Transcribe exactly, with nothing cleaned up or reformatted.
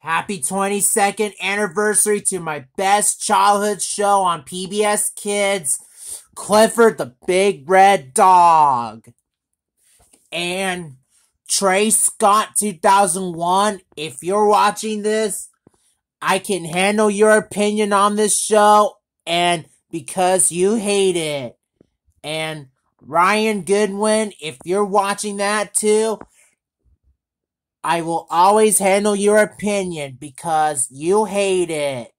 Happy twenty-second anniversary to my best childhood show on P B S Kids, Clifford the Big Red Dog. And Trayce Scott two thousand one, if you're watching this, I can handle your opinion on this show, and because you hate it. And Ryan Goodwin, if you're watching that too, I will always handle your opinion because you hate it.